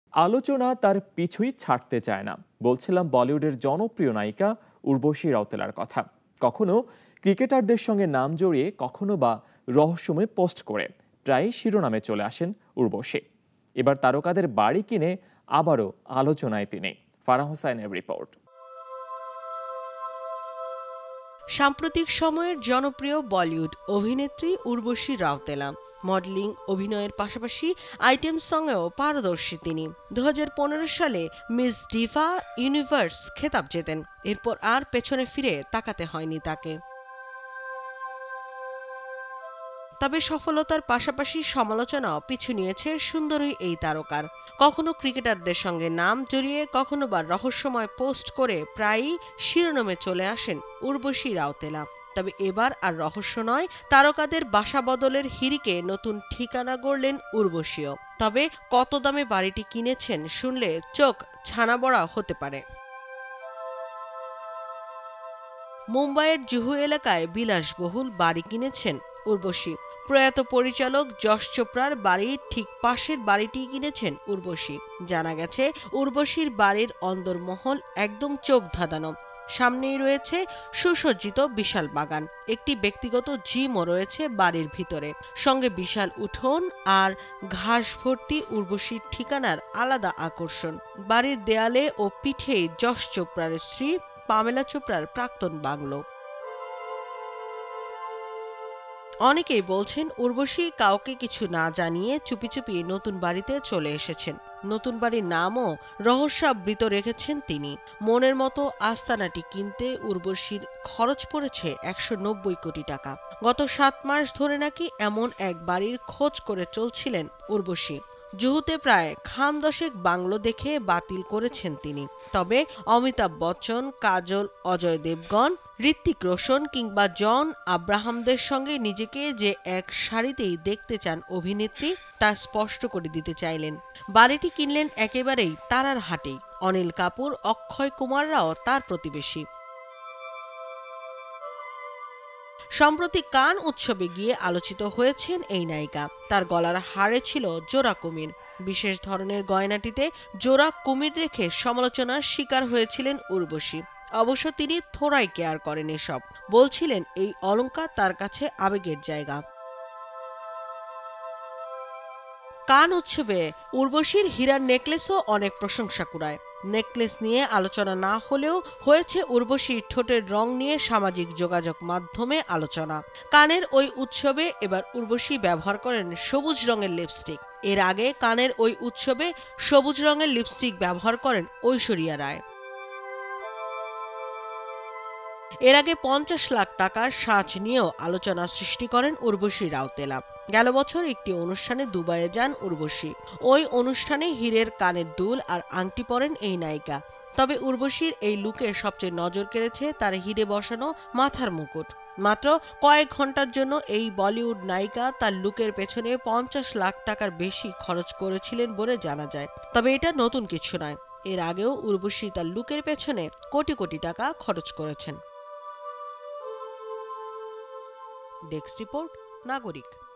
আলোচনা তার পিছুই ছাড়তে চায় না। বলছিলাম বলিউডের জনপ্রিয় নায়িকা উর্বশী রাউতেলার কথা। কখনো ক্রিকেটারদের সঙ্গে নাম জড়িয়ে, কখনো বা রহস্যময় পোস্ট করে প্রায় শিরোনামে চলে আসেন উর্বশী। এবার তারকাদের বাড়ি কিনে আবারও আলোচনায় তিনি। ফারাহ হোসাইনের রিপোর্ট। সাম্প্রতিক সময়ের জনপ্রিয় বলিউড অভিনেত্রী উর্বশী রাউতেলা মডেলিং, অভিনয়ের পাশাপাশি আইটেম সংয়েও পারদর্শী তিনি। 2015 সালে মিস ডিভা ইউনিভার্স খেতাব জেতেন। এরপর আর পেছনে ফিরে তাকাতে হয়নি তাকে। তবে সফলতার পাশাপাশি সমালোচনাও পিছু নিয়েছে সুন্দরী এই তারকার। কখনো ক্রিকেটারদের সঙ্গে নাম জড়িয়ে, কখনো বা রহস্যময় পোস্ট করে প্রায়ই শিরোনামে চলে আসেন উর্বশী রাউতেলা। তবে এবার আর রহস্য নয়, তারকাদের বাসা বদলের হিড়িকে নতুন ঠিকানা গড়লেন উর্বশীও। তবে কত দামে বাড়িটি কিনেছেন শুনলে চোখ ছানাবড়া হতে পারে। মুম্বাইয়ের জুহু এলাকায় বিলাসবহুল বাড়ি কিনেছেন উর্বশী। প্রয়াত পরিচালক যশ চোপড়ার বাড়ির ঠিক পাশের বাড়িটি কিনেছেন উর্বশী। জানা গেছে, উর্বশীর বাড়ির অন্দরমহল একদম চোখ ধাঁধানো। সামনেই রয়েছে সুসজ্জিত বিশাল বাগান, একটি ব্যক্তিগত জিমও রয়েছে বাড়ির ভিতরে, সঙ্গে বিশাল উঠোন আর ঘাস ভর্তি উর্বশীর ঠিকানার আলাদা আকর্ষণ। বাড়ির দেয়ালে ও পিঠেই যশ চোপড়ার স্ত্রী পামেলা চোপড়ার প্রাক্তন বাংলো। অনেকেই বলছেন উর্বশী কাউকে কিছু না জানিয়ে চুপি চুপি নতুন বাড়িতে চলে এসেছেন। নতুন বাড়ির নামও রহস্যাবৃত রেখেছেন তিনি। মনের মতো আস্তানাটি কিনতে উর্বশীর খরচ পড়েছে 190 কোটি টাকা। গত 7 মাস ধরে নাকি এমন এক বাড়ির খোঁজ করে চলছিলেন উর্বশী। জুহুতে প্রায় খান দশেক বাংলো দেখে বাতিল করেছেন তিনি। তবে অমিতাভ বচ্চন, কাজল, অজয় দেবগন, ঋত্বিক রোশন কিংবা জন আব্রাহামদের সঙ্গে নিজেকে যে এক সারিতেই দেখতে চান অভিনেত্রী, তা স্পষ্ট করে দিতে চাইলেন। বাড়িটি কিনলেন একেবারেই তারার হাটেই। অনিল কাপুর, অক্ষয় কুমাররাও তার প্রতিবেশী। সম্প্রতি কান উৎসবে গিয়ে আলোচিত হয়েছেন এই নায়িকা। তার গলার হারে ছিল জোড়া কুমির। বিশেষ ধরনের গয়নাটিতে জোড়া কুমির দেখে সমালোচনার শিকার হয়েছিলেন উর্বশী। অবশ্য তিনি থোড়াই কেয়ার করেন এসব। বলছিলেন এই অলংকার তার কাছে আবেগের জায়গা। কান উৎসবে উর্বশীর হীরার নেকলেসও অনেক প্রশংসা কুড়ায়। নেকলেস নিয়ে আলোচনা না হলেও হয়েছে উর্বশীর ঠোঁটের রং নিয়ে সামাজিক যোগাযোগ মাধ্যমে আলোচনা। কানের ওই উৎসবে এবার উর্বশী ব্যবহার করেন সবুজ রঙের লিপস্টিক। এর আগে কানের ওই উৎসবে সবুজ রঙের লিপস্টিক ব্যবহার করেন ঐশ্বরিয়া রায়। এর আগে 50 লাখ টাকার সাজ নিয়েও আলোচনা সৃষ্টি করেন উর্বশী রাউতেলা। গেল বছর একটি অনুষ্ঠানে দুবাইয়ে যান উর্বশী। ওই অনুষ্ঠানে হীরের কানের দুল আর আংটি পরেন এই নায়িকা। তবে উর্বশীর এই লুকে সবচেয়ে নজর কেড়েছে তার হীরে বসানো মাথার মুকুট। মাত্র কয়েক ঘন্টার জন্য এই বলিউড নায়িকা তার লুকের পেছনে 50 লাখ টাকার বেশি খরচ করেছিলেন বলে জানা যায়। তবে এটা নতুন কিছু নয়, এর আগেও উর্বশী তার লুকের পেছনে কোটি কোটি টাকা খরচ করেছেন। ডেস্ক রিপোর্ট, নাগরিক।